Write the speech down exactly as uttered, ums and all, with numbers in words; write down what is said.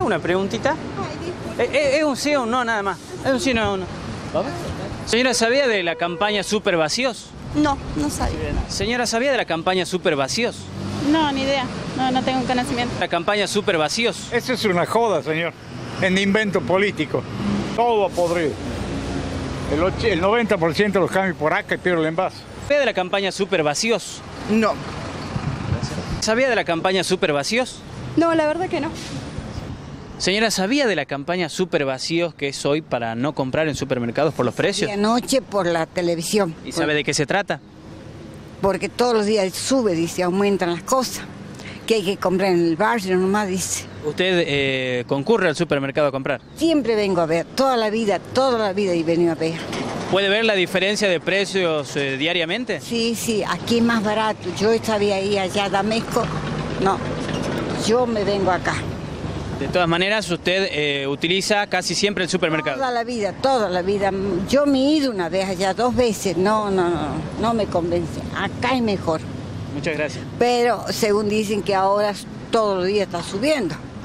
Una preguntita. ¿Es, es un sí o un no nada más? Es un sí o no, un no. ¿Vamos? Señora, ¿sabía de la campaña Super Vacíos? No, no sabía. Señora, ¿sabía de la campaña Super Vacíos? No, ni idea. No, no tengo conocimiento. La campaña Super Vacíos. Eso es una joda, señor. En invento político. Todo podrido. El, och- el noventa por ciento los cambio por acá y pierdo el envase. ¿Sabía de la campaña Super Vacíos? No. ¿Sabía de la campaña Super Vacíos? No, la verdad que no. Señora, ¿sabía de la campaña Super Vacíos que es hoy para no comprar en supermercados por los precios? Y anoche por la televisión. ¿Y sabe de qué se trata? Porque todos los días sube, dice, aumentan las cosas. Que hay que comprar en el barrio nomás, dice. ¿Usted eh, concurre al supermercado a comprar? Siempre vengo a ver, toda la vida, toda la vida he venido a ver. ¿Puede ver la diferencia de precios eh, diariamente? Sí, sí, aquí es más barato. Yo estaba ahí allá, Damesco. No, yo me vengo acá. De todas maneras, usted eh, utiliza casi siempre el supermercado. Toda la vida, toda la vida. Yo me he ido una vez allá, dos veces. No, no, no, no me convence. Acá es mejor. Muchas gracias. Pero según dicen que ahora todos los días está subiendo.